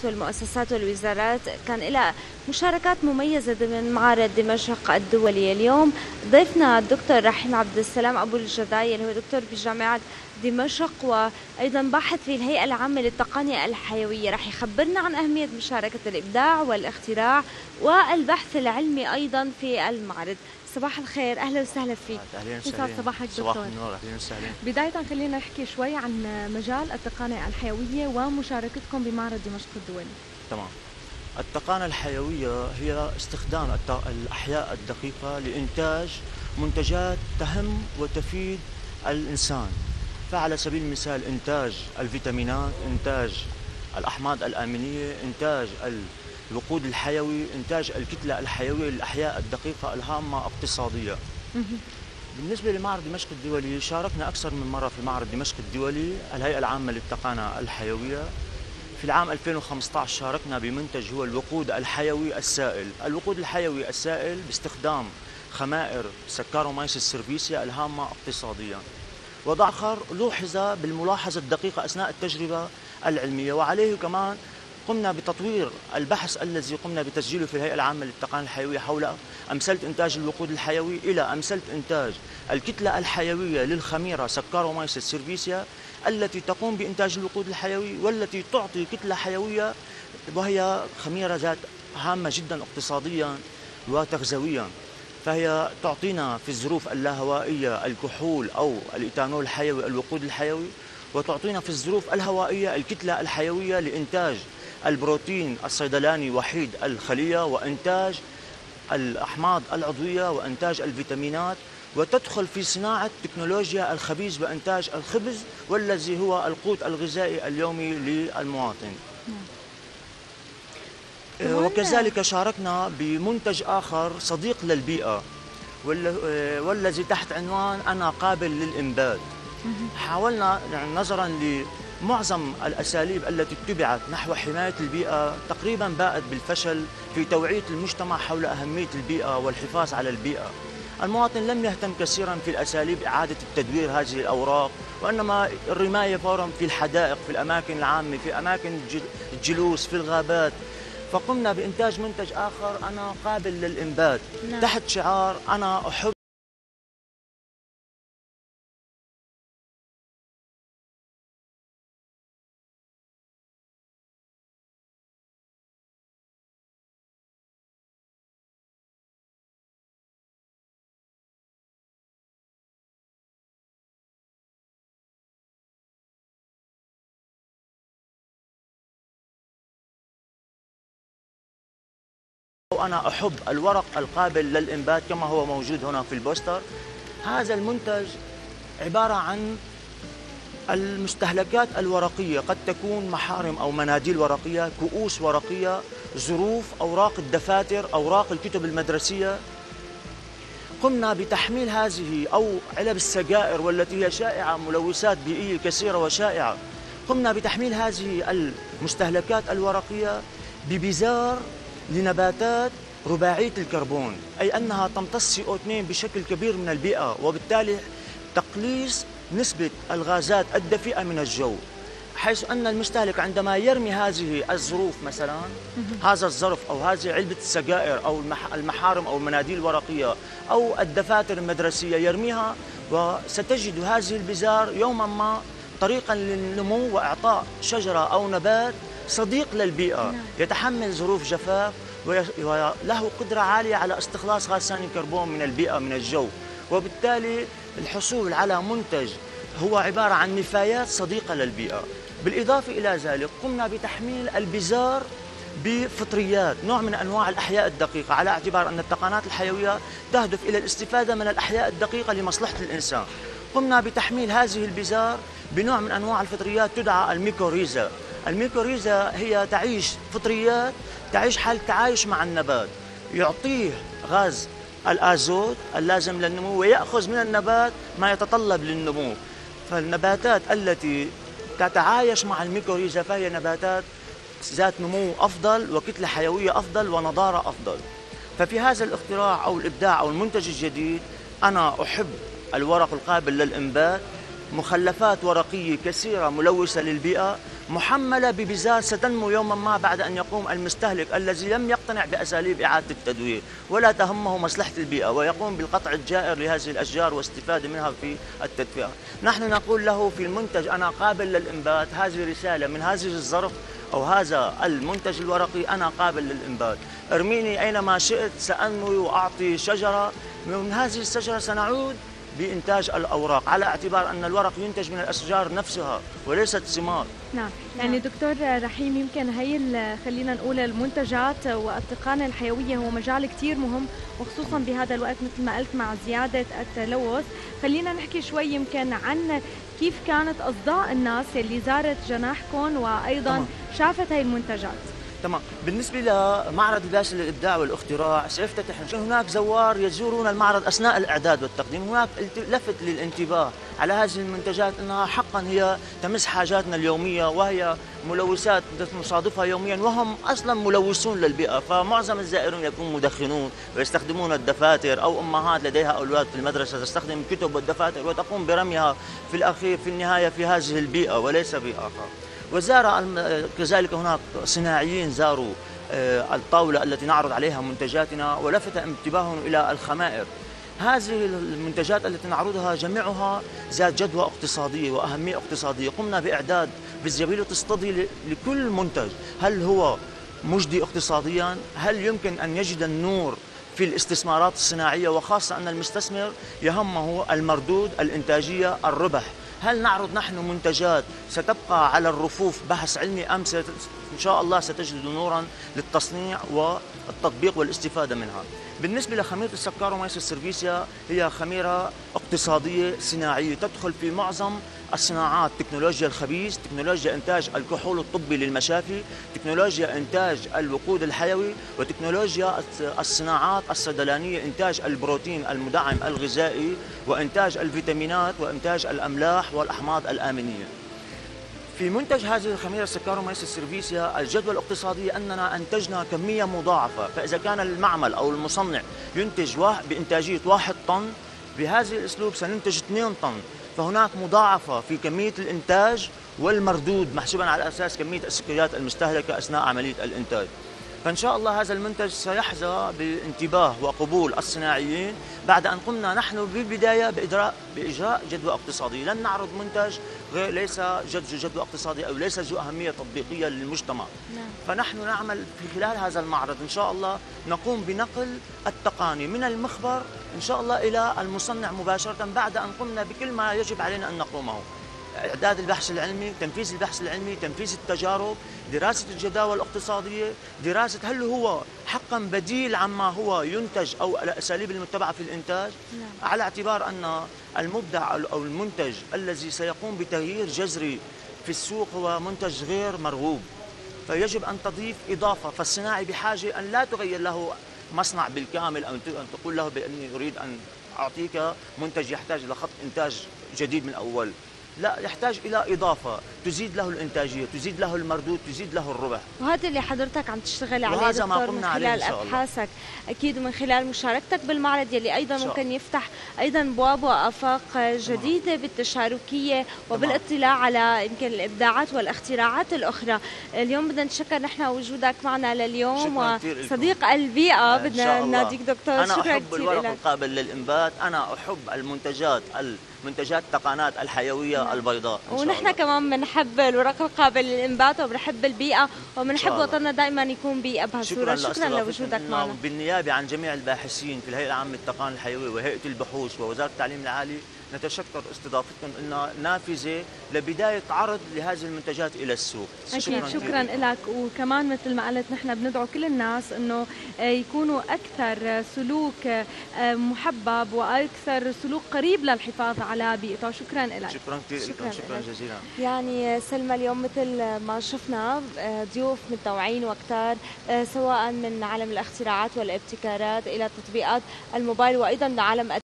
الجهات والمؤسسات والوزارات كان لها مشاركات مميزة ضمن معرض دمشق الدولي. اليوم ضيفنا الدكتور رحيم عبد السلام أبو الجدايل، هو دكتور بجامعة دمشق وأيضا باحث في الهيئة العامة للتقنية الحيوية. رح يخبرنا عن أهمية مشاركة الإبداع والاختراع والبحث العلمي أيضا في المعرض. صباح الخير، أهلا وسهلا فيك. اهلا يسعد وسهلا. صباحك دكتور. صباح النور، اهلا وسهلا. بداية خلينا نحكي شوي عن مجال التقنية الحيوية ومشاركتكم بمعرض دمشق الدولي. تمام. التقانة الحيوية هي استخدام الأحياء الدقيقة لإنتاج منتجات تهم وتفيد الإنسان. فعلى سبيل المثال إنتاج الفيتامينات، إنتاج الأحماض الأمينية، إنتاج الوقود الحيوي، إنتاج الكتلة الحيوية للأحياء الدقيقة الهامة اقتصاديا. بالنسبة لمعرض دمشق الدولي، شاركنا أكثر من مرة في معرض دمشق الدولي الهيئة العامة للتقانة الحيوية. في العام 2015 شاركنا بمنتج هو الوقود الحيوي السائل. الوقود الحيوي السائل باستخدام خمائر سكارومايسيس سيرفيسيا الهامة اقتصاديا. وضع آخر لوحظ بالملاحظة الدقيقة أثناء التجربة العلمية، وعليه كمان قمنا بتطوير البحث الذي قمنا بتسجيله في الهيئة العامة للتقنية الحيوية حول أمثلة إنتاج الوقود الحيوي إلى أمثلة إنتاج الكتلة الحيوية للخميرة سكارومايسيس سيرفيسيا التي تقوم بإنتاج الوقود الحيوي والتي تعطي كتلة حيوية، وهي خميرة ذات هامة جدا اقتصاديا وتغذويا. فهي تعطينا في الظروف اللاهوائية الكحول أو الإيثانول الحيوي الوقود الحيوي، وتعطينا في الظروف الهوائية الكتلة الحيوية لإنتاج البروتين الصيدلاني وحيد الخلية، وإنتاج الأحماض العضوية، وإنتاج الفيتامينات، وتدخل في صناعة تكنولوجيا الخبيز وإنتاج الخبز والذي هو القوت الغذائي اليومي للمواطن. وكذلك شاركنا بمنتج آخر صديق للبيئة والذي تحت عنوان أنا قابل للإنبات. حاولنا نظرا لمعظم الأساليب التي اتبعت نحو حماية البيئة تقريبا باءت بالفشل في توعية المجتمع حول أهمية البيئة والحفاظ على البيئة. المواطن لم يهتم كثيرا في الأساليب إعادة التدوير هذه الأوراق، وإنما الرماية فورا في الحدائق، في الأماكن العامة، في أماكن الجلوس، في الغابات. فقمنا بإنتاج منتج آخر أنا قابل للإنبات. نعم. تحت شعار أنا أحب أنا أحب الورق القابل للإنبات كما هو موجود هنا في البوستر. هذا المنتج عبارة عن المستهلكات الورقية، قد تكون محارم أو مناديل ورقية، كؤوس ورقية، ظروف، أوراق الدفاتر، أوراق الكتب المدرسية. قمنا بتحميل هذه أو علب السجائر والتي هي شائعة، ملوثات بيئية كثيرة وشائعة. قمنا بتحميل هذه المستهلكات الورقية ببزار لنباتات رباعية الكربون، أي أنها تمتص CO2 بشكل كبير من البيئة، وبالتالي تقليص نسبة الغازات الدفيئة من الجو، حيث أن المستهلك عندما يرمي هذه الظروف مثلا، هذا الظرف أو هذه علبة السجائر أو المحارم أو المناديل الورقية أو الدفاتر المدرسية يرميها، وستجد هذه البزار يوما ما طريقا للنمو وإعطاء شجرة أو نبات صديق للبيئة يتحمل ظروف جفاف وله قدرة عالية على استخلاص غاز ثاني الكربون من البيئة من الجو، وبالتالي الحصول على منتج هو عبارة عن نفايات صديقة للبيئة. بالإضافة إلى ذلك قمنا بتحميل البزار بفطريات، نوع من أنواع الأحياء الدقيقة، على اعتبار أن التقنيات الحيوية تهدف إلى الاستفادة من الأحياء الدقيقة لمصلحة الإنسان. قمنا بتحميل هذه البزار بنوع من أنواع الفطريات تدعى الميكوريزا. الميكوريزا هي تعيش فطريات تعيش حال تعايش مع النبات، يعطيه غاز الآزوت اللازم للنمو ويأخذ من النبات ما يتطلب للنمو. فالنباتات التي تتعايش مع الميكوريزا فهي نباتات ذات نمو أفضل وكتلة حيوية أفضل ونضارة أفضل. ففي هذا الاختراع أو الإبداع أو المنتج الجديد أنا أحب الورق القابل للإنبات، مخلفات ورقية كثيرة ملوثة للبيئة، محملة ببذار ستنمو يوما ما بعد أن يقوم المستهلك الذي لم يقتنع بأساليب إعادة التدوير ولا تهمه مصلحة البيئة ويقوم بالقطع الجائر لهذه الأشجار واستفادة منها في التدفئة. نحن نقول له في المنتج أنا قابل للإنبات، هذه رسالة من هذه الظرف أو هذا المنتج الورقي، أنا قابل للإنبات، ارميني أينما شئت سأنمو وأعطي شجرة، من هذه الشجرة سنعود بإنتاج الأوراق، على اعتبار أن الورق ينتج من الأشجار نفسها وليست ثمار. نعم، يعني دكتور رحيم يمكن هي خلينا نقول المنتجات والتقانة الحيوية هو مجال كتير مهم، وخصوصا بهذا الوقت مثل ما قلت مع زيادة التلوث. خلينا نحكي شوي يمكن عن كيف كانت أصداء الناس اللي زارت جناحكم وأيضا شافت هاي المنتجات. تمام. بالنسبة لمعرض الباسل للإبداع والاختراع سيفتتح هناك زوار يزورون المعرض أثناء الإعداد والتقديم. هناك لفت للانتباه على هذه المنتجات أنها حقا هي تمس حاجاتنا اليومية، وهي ملوثات نصادفها يوميا وهم أصلا ملوثون للبيئة. فمعظم الزائرين يكونوا مدخنون ويستخدمون الدفاتر، أو أمهات لديها أولاد في المدرسة تستخدم الكتب والدفاتر وتقوم برميها في الأخير في النهاية في هذه البيئة وليس في آخر. وزار كذلك هناك صناعيين زاروا الطاولة التي نعرض عليها منتجاتنا ولفت انتباههم إلى الخمائر. هذه المنتجات التي نعرضها جميعها ذات جدوى اقتصادية وأهمية اقتصادية. قمنا بإعداد فيزيبيليتي ستادي لكل منتج، هل هو مجدي اقتصاديا؟ هل يمكن أن يجد النور في الاستثمارات الصناعية؟ وخاصة أن المستثمر يهمه المردود، الإنتاجية، الربح. هل نعرض نحن منتجات ستبقى على الرفوف بحث علمي أم إن شاء الله ستجد نورا للتصنيع والتطبيق والاستفادة منها؟ بالنسبة لخميرة السكرومايسيس سيرفيسيا هي خميرة اقتصادية صناعية تدخل في معظم الصناعات، تكنولوجيا الخبيز، تكنولوجيا إنتاج الكحول الطبي للمشافي، تكنولوجيا إنتاج الوقود الحيوي، وتكنولوجيا الصناعات الصيدلانية، إنتاج البروتين المدعم الغذائي، وإنتاج الفيتامينات، وإنتاج الأملاح والأحماض الآمنية. في منتج هذه الخميرة السكرومايسيس سيرفيسيا الجدوى الاقتصادية أننا أنتجنا كمية مضاعفة، فإذا كان المعمل أو المصنع ينتج بإنتاجية 1 طن، بهذا الأسلوب سننتج 2 طن، فهناك مضاعفة في كمية الإنتاج والمردود محسوبا على أساس كمية السكريات المستهلكة أثناء عملية الإنتاج. فإن شاء الله هذا المنتج سيحظى بانتباه وقبول الصناعيين بعد أن قمنا نحن بالبداية بإجراء جدوى اقتصادية. لن نعرض منتج غير ليس جدوى اقتصادية أو ليس ذو أهمية تطبيقية للمجتمع. فنحن نعمل في خلال هذا المعرض إن شاء الله نقوم بنقل التقاني من المخبر إن شاء الله إلى المصنع مباشرة بعد أن قمنا بكل ما يجب علينا أن نقومه: إعداد البحث العلمي، تنفيذ البحث العلمي، تنفيذ التجارب، دراسة الجداول الاقتصادية، دراسة هل هو حقا بديل عما هو ينتج أو الأساليب المتبعة في الإنتاج، على اعتبار أن المبدع أو المنتج الذي سيقوم بتغيير جذري في السوق هو منتج غير مرغوب، فيجب أن تضيف إضافة. فالصناعي بحاجة أن لا تغير له مصنع بالكامل أو أن تقول له بأني أريد أن أعطيك منتج يحتاج إلى خط إنتاج جديد من أول، لا، يحتاج إلى إضافة تزيد له الإنتاجية، تزيد له المردود، تزيد له الربح. وهذا اللي حضرتك عم تشتغل عليه دكتور من خلال أبحاثك أكيد، ومن خلال مشاركتك بالمعرض يلي أيضا ممكن يفتح أيضا أبواب وآفاق جديدة بالتشاركية وبالاطلاع على يمكن الإبداعات والاختراعات الأخرى. اليوم بدنا نتشكر نحن وجودك معنا لليوم وصديق البيئة. بدنا نناديك دكتور. أنا أحب الورق القابل للإنبات، أنا أحب منتجات التقانات الحيوية البيضاء. ونحن كمان بنحب الورق القابل للإنبات وبنحب البيئة وبنحب وطننا دائما يكون بأبهى صورة. شكرا لوجودك معنا. بالنيابة عن جميع الباحثين في الهيئة العامة للتقان الحيوي وهيئة البحوث ووزارة التعليم العالي نتشكر استضافتكم لنا نافذة لبداية عرض لهذه المنتجات إلى السوق. أكيد شكرا لك. وكمان مثل ما قلت نحن بندعو كل الناس أنه يكونوا أكثر سلوك محبب وأكثر سلوك قريب للحفاظ على بيئته. شكرا لك. شكرا كثير لكم. شكرا جزيلا. يعني سلمى اليوم مثل ما شفنا ضيوف متنوعين وكتار، سواء من عالم الاختراعات والابتكارات إلى تطبيقات الموبايل وأيضا من عالم